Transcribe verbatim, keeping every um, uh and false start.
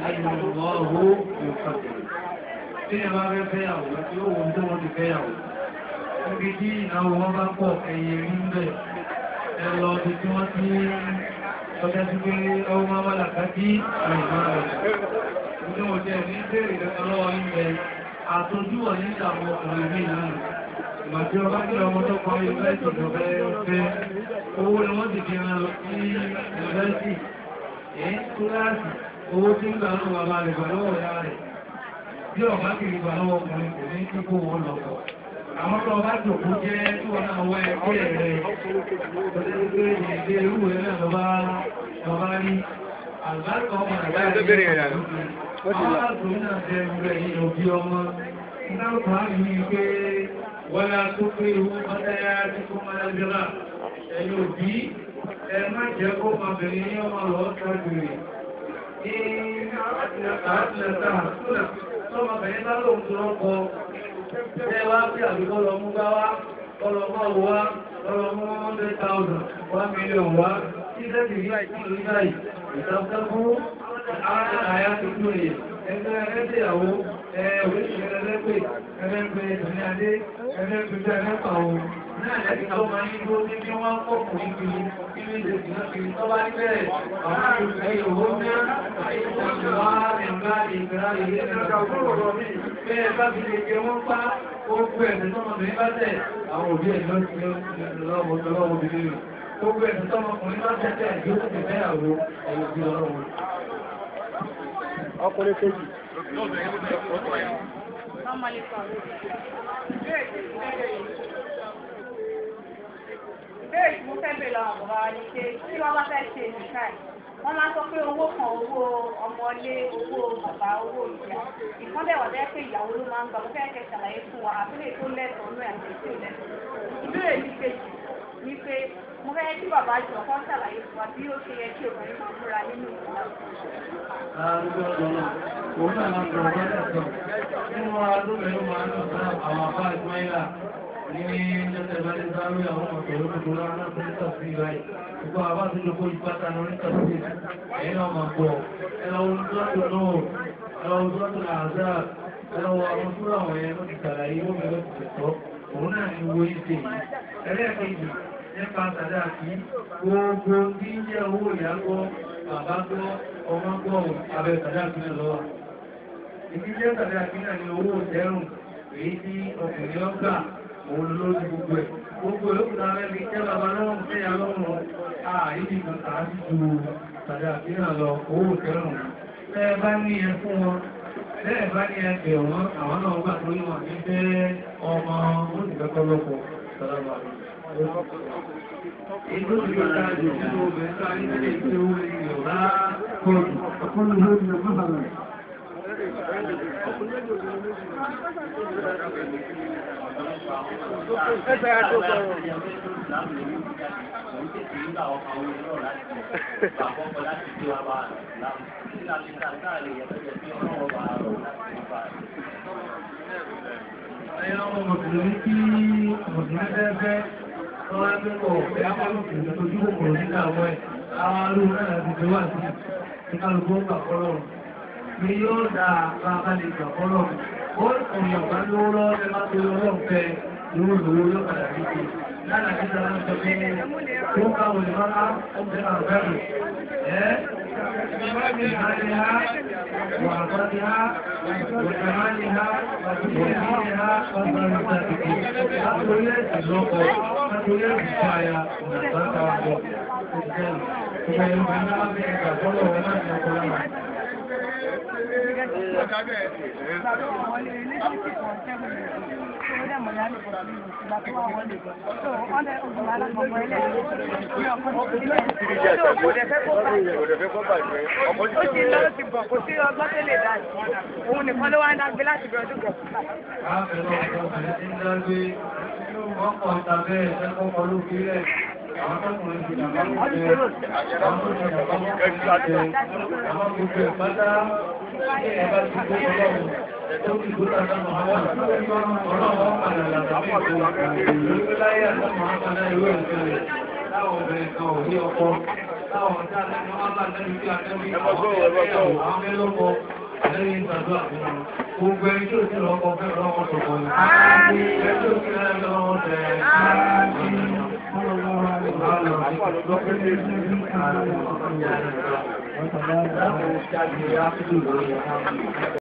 ayọ̀lọ́wọ́ ìfàtẹ̀. Tí ẹ bá fẹ́ fẹ́yàwó tí ó wọ́n tó wọ́n ti fẹ́yàwó. Ibi tí ìnáwó wọn bá pọ̀ ẹ̀yẹ rí ń bẹ̀. Ẹ lọ bí tí wọ́n ti ọjọ́ sí pé ọwọ́ máa wọ́n làkà tí àìmọ́ rẹ̀. Ìjọ òjẹ́ ní bèèrè lọ́wọ́ ilẹ̀ àtọ́júwọ̀ ní ìdàmọ́ ọkùnrin ní ìlànà. Ìgbà tí ọba tí ọmọ tó kọ́ yúnivẹ́sì ìjọba ẹ̀fẹ́ owó ni wọ́n ti fi rán lọ sí yúnivẹ́sì. Èyí túláàsì owó tí ń gbà lọ́wọ́ bàbá rẹ̀ gbà lọ́wọ́ ìyá rẹ̀. Bí ọba kìí gbà lọ́wọ́ ọkùnrin kò ní kí kó wọn lọ́pọ̀. Àwọn tó ọba jòkó jẹ́ tí wọ́n náà wọ ẹgbẹ́ rẹ̀. Ọdẹ́ ìgbé irú rẹ̀ náà lọ́bá rí. Àlùbáríkà ọmọ àgbà rẹ̀ wọ́lá tó pé ìwọ́n mọ́tẹ́yà tí kó máa lẹ́gbẹ̀rá ẹ̀yìn òbí ẹ má jẹ́ kó máa bẹ̀rẹ̀ ní ọmọ lọ ṣàgbèrè ní àtìlẹ̀ta àtúlẹ̀ tó máa bẹ̀rẹ̀ bá lóòun tó rọ́pọ̀ ẹwà pí àbíkọ́ lọ mú bá wá ọlọ́mọ́ wá ọlọ́mọ́ one hundred thousand one million wá tí lẹ́bì rí ìlú báyìí ìtàkùn fún àyà tó tó yẹ ẹgbẹ́ ẹgbẹ́ ìyàwó oríṣìíríṣìí ẹlẹ́pẹ̀ ẹlẹ́pẹ̀ ìdùnní adé ẹlẹ́pẹ̀ jẹ́ ẹlẹ́pà ohun náà lẹ́pẹ̀ tó máa ní gbó ní bí wọ́n kọ́kùn níbi ilé ìdèjì náà kiri tó bá níbẹ̀ àwọn olùgbé ìwò ní àìsànwà ẹ̀gbá ìgbà ilé ẹ̀ka òkúrò ní bẹ́ẹ̀ bá fi lè jẹ wọ́n pá ó gbé ẹ̀sẹ̀ tọ́mọbìnrin bá tẹ̀ àwọn òbí ẹ̀ lọ́wọ́bìnrin ó gbé ẹ̀sẹ̀ tọ́mọkùnrin bá tẹ̀ tẹ̀ yóò tẹ̀ fẹ́yàwó ẹ̀lùbí ọlọ́run ọkùnrin kejì Bẹ́ẹ̀ mo fẹ́ bèèrè àwọn ọ̀rọ̀ wa ní pé tí wọ́n bá fẹ́ ṣe nìkan wọ́n máa sọ pé owó kan owó ọmọlé owó bàbá owó ìyá ìkọ́ndẹ̀ wà bẹ́ẹ̀ pé ìyàwó ló máa ń gbà mo fẹ́ kẹ́ ṣàlàyé fún wa àbílẹ̀ tó lẹ́tọ̀ọ́ náà àti ètò ìlẹ́tọ̀ọ́. Ìbéèrè mi kejì ni pé mo fẹ́ kí bàbá jọ kọ́ ṣàlàyé fún wa bí ó ṣe yẹ kí obìnrin máa múra nínú ìgbà. Òun náà máa tọ̀rọ̀ lọ́dẹ̀ sọ. Nínú adúgbẹ̀rún máa ń tọ̀rọ̀ àwọn àbá ìsmáìlà ní jẹ́tẹ̀ bá ní sáré àwọn ọ̀tọ̀ olókòtò rárá fún ìtàfí ìráyì. Gbogbo àbá tó lókó ìpátá ní onítàfí ẹ̀yìn náà máa pọ̀. Ẹlọ́wọ́n tó látò náà, ẹlọ́wọ́n tó látò àzá, ẹlọ́wọ́ àwọn tó ráwọ̀ ẹ̀ lọ́ti tàlàyé ó mẹ́lọ́ ti tẹ̀tọ́. Òun náà ni owó ìṣe. Ẹlẹ́ẹ̀kejì nípa tàdá kí gbogbo tí ń jẹ́ owó ìyàgbọ́, bàbá gbọ́, ọmọ gbọ́ abẹ́ tàdá kí náà lọ́wọ́. Ìbí jẹ́ tàdá kí náà ni owó ìtẹ́rùn èyí tí ọkùnrin ọgbà òun lórí gbogbo ẹ̀. Gbogbo ìlúkùnà rẹ̀ bí jẹ́ bàbá lọ́wọ́ tí a lọ́rùn àìdí kan tàbí ju tàdá kí náà lọ owó ìtẹ́rùn. Bẹ́ẹ̀ bá ní ẹ fún wọn, bẹ́ẹ̀ bá ní ẹ bẹ̀ wọ́n, àwọn náà gbà tó yíwọ̀n ní bẹ́ ọmọ ó sì fẹ́ kọ́ lọ́pọ̀ sọ́dọ̀ Ìlú ìgbàlá jù nínú obìnrin tó ní ilé ìgbé owó ìrọ̀lá kọlù, ọkọlù lórí ọmọ àrà. Ẹgbẹ́ àjọ́ sọ̀rọ̀. Ẹ̀yà ọmọ mọ̀kùnrin kí mọ̀kùnrin fẹ́ Ọwọ́ ẹgbẹ́kọ̀ ẹ̀yàmọ́lùkù tó jú kòkòrò nígbà wọ́n ẹ̀ àwọn arúgbó náà ti fi wà sí ìkàlùkù ọgbà fọ́lọ́rùn. Ní yóò dáa bá bá lè gbà fọ́lọ́rùn. Ó ọ̀yọ̀ bá lówó lọ́wọ́ ẹ máa tó lọ́wọ́ fẹ́ lówó lówó yóò padà rí sí. Lára kí sára ń sọ pé ó káwọn lè máa ọgbẹ́ àrùbẹ́rù. Ẹ́ بمالها وعطتها وجمالها وتجميلها وبركاتها أقول الزوق أقول الكفاية ونبات وعطوة الجنة ثم يمكن أن يكون هناك يقول Òun nìkan ló wá ń dágbé láti bẹ̀rẹ̀ ọdún kọ̀ọ̀kan. Ààbẹ̀rẹ̀ ọ̀pọ̀ ẹ̀sìn dágbé, wọ́n pọ̀ ìtàbẹ̀ ẹ̀kọ́kọ́ ló fi rẹ̀. Àwọn tọ́kùnrin ti dàbá ń bẹ̀rẹ̀, àwọn tó ṣe dàbá ń bẹ̀rẹ̀, àwọn gbogbo ẹ̀pátá, ẹ̀bá ti gbé ọlọ́run, tó ti gbé ọlọ́run àwọn ọlọ́run padà làtàbí ìgbò ìlú láyé àtàmà àpàdá ìwé ìfẹ́rẹ̀. táwọn obìnrin kan ò ní ọkọ, táwọn tí a lẹ́nu wọ́n bá lẹ́nu bí a lẹ́nu àwọn mẹ́lọ́kọ, lẹ́yìn ìgbàdúrà fún wọn. Gbogbo ẹni tó ti lọ́kọ fẹ́ lọ́wọ́ sọ̀kọ̀ ni. Ẹni tó ti lẹ́nu lọ́wọ́ tẹ̀ ẹ́.